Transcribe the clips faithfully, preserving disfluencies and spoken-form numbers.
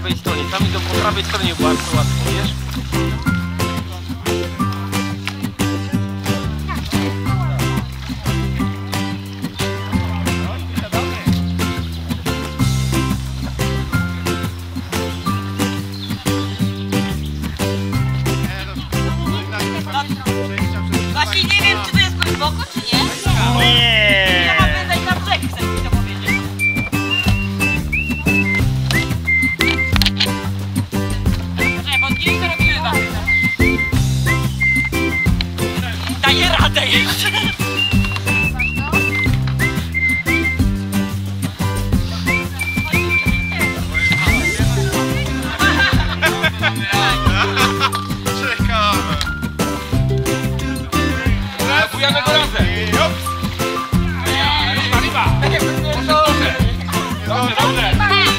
prawej stronie. Tam idą po prawej stronie bardzo łatwo, wiesz? Właśnie nie wiem, czy to jest głęboko, czy nie? Nie! Ja mam wydać na brzeg, chcę mi to powiedzieć. Poczekaj, bo nie wiem, co robimy wam. Daję radę jeszcze. Napujamy go razem! Riba, riba! Dobrze! Dobrze, dobrze!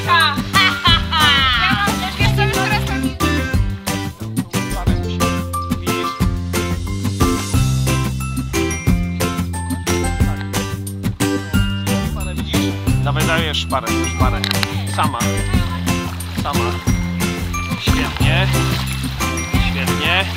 Dawaj, dajesz szparę, szparę. Sama. Sama. Świetnie. Świetnie.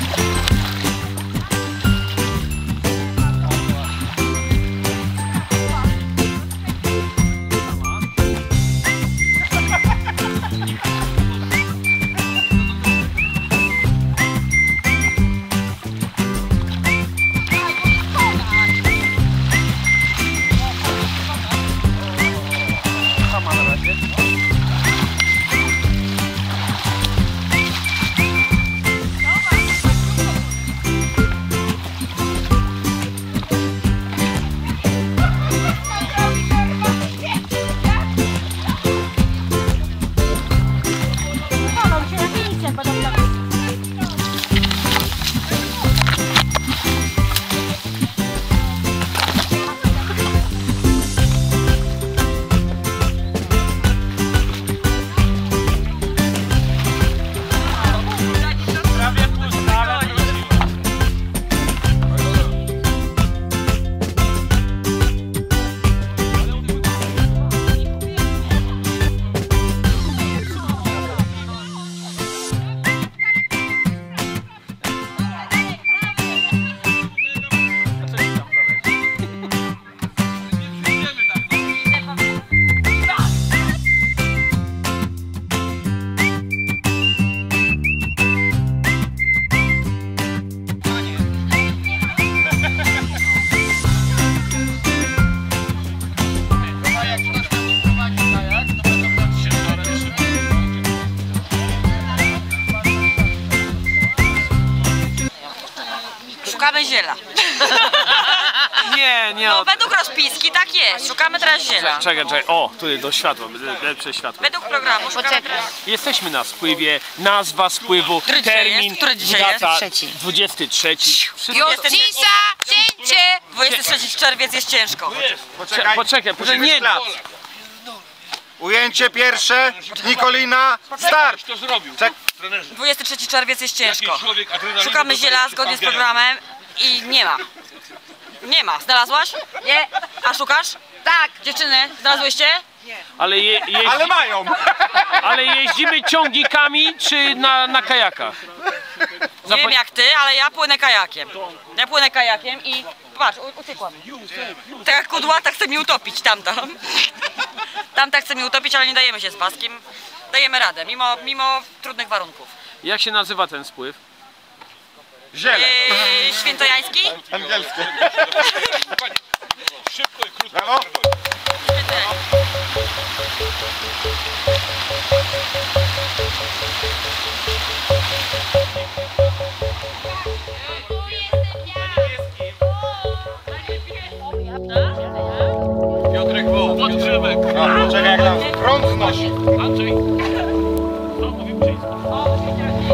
Szukamy ziela. Nie, nie. No według rozpiski tak jest. Szukamy teraz ziela. Czekaj, czekaj. O, tutaj do światła, lepsze światło. Według programu szukamy teraz. Jesteśmy na spływie, nazwa spływu, Który dzisiaj termin, jest? Który dzisiaj data, jest? dwudziesty trzeci. Cisza, cięcie! dwudziesty trzeci czerwiec jest ciężko. Poczekaj, poczekaj, poczekaj, nie. Ujęcie pierwsze, Nikolina, start! Kto zrobił? Czek. dwudziesty trzeci czerwiec jest ciężko. Taki człowiek adrenalinę Szukamy dostaje ziela przed zgodnie z kampierem. programem i nie ma. Nie ma. Znalazłaś? Nie. A szukasz? Tak. Dziewczyny, znalazłyście? Ale, je, jeździ, Ale mają! ale jeździmy ciągnikami czy na, na kajakach? Nie wiem jak ty, ale ja płynę kajakiem. Ja płynę kajakiem i patrz, u- uciekła mi. Tak jak kudłata chce mi utopić tamta. Tamta chce mi utopić, ale nie dajemy się z paskiem. Dajemy radę, mimo, mimo trudnych warunków. Jak się nazywa ten spływ? Ziele. Yy, świętojański? Angielskie. Szybko i krótko. Brawo. Piotrek Woł, podgrzewek. No, czekaj, jak tam prąd znosi. Andrzej. Co mówił Czyński?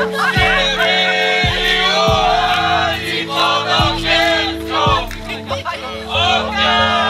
Ognia!